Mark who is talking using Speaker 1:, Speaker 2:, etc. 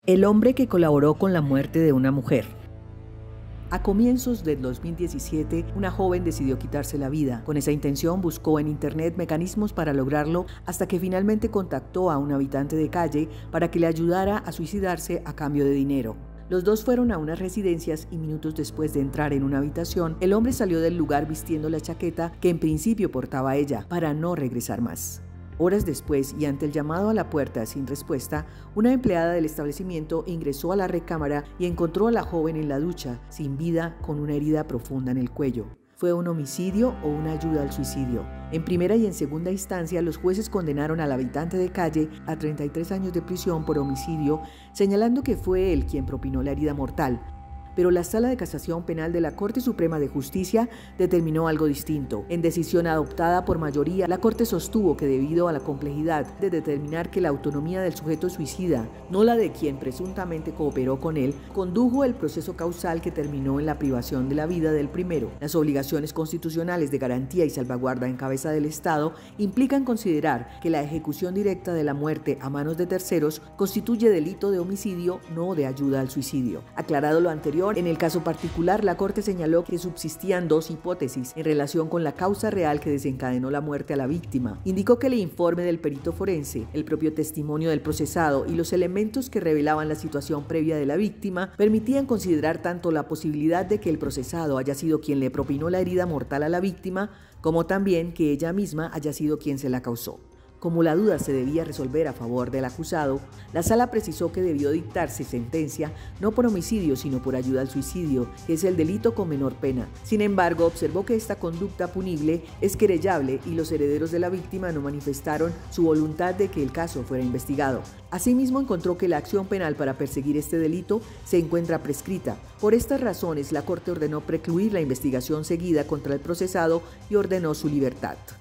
Speaker 1: El hombre que colaboró con la muerte de una mujer. A comienzos del 2017, una joven decidió quitarse la vida. Con esa intención buscó en internet mecanismos para lograrlo hasta que finalmente contactó a un habitante de calle para que le ayudara a suicidarse a cambio de dinero. Los dos fueron a unas residencias y minutos después de entrar en una habitación, el hombre salió del lugar vistiendo la chaqueta que en principio portaba ella para no regresar más. Horas después, y ante el llamado a la puerta sin respuesta, una empleada del establecimiento ingresó a la recámara y encontró a la joven en la ducha, sin vida, con una herida profunda en el cuello. ¿Fue un homicidio o una ayuda al suicidio? En primera y en segunda instancia, los jueces condenaron al habitante de calle a 33 años de prisión por homicidio, señalando que fue él quien propinó la herida mortal. Pero la Sala de Casación Penal de la Corte Suprema de Justicia determinó algo distinto. En decisión adoptada por mayoría, la Corte sostuvo que debido a la complejidad de determinar que la autonomía del sujeto suicida, no la de quien presuntamente cooperó con él, condujo el proceso causal que terminó en la privación de la vida del primero. Las obligaciones constitucionales de garantía y salvaguarda en cabeza del Estado implican considerar que la ejecución directa de la muerte a manos de terceros constituye delito de homicidio, no de ayuda al suicidio. Aclarado lo anterior, en el caso particular, la Corte señaló que subsistían dos hipótesis en relación con la causa real que desencadenó la muerte a la víctima. Indicó que el informe del perito forense, el propio testimonio del procesado y los elementos que revelaban la situación previa de la víctima permitían considerar tanto la posibilidad de que el procesado haya sido quien le propinó la herida mortal a la víctima, como también que ella misma haya sido quien se la causó. Como la duda se debía resolver a favor del acusado, la sala precisó que debió dictarse sentencia no por homicidio sino por ayuda al suicidio, que es el delito con menor pena. Sin embargo, observó que esta conducta punible es querellable y los herederos de la víctima no manifestaron su voluntad de que el caso fuera investigado. Asimismo, encontró que la acción penal para perseguir este delito se encuentra prescrita. Por estas razones, la Corte ordenó precluir la investigación seguida contra el procesado y ordenó su libertad.